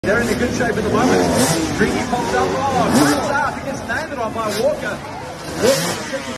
They're in a good shape at the moment. Dreamy pops up. Oh, good start. It gets landed on by Walker.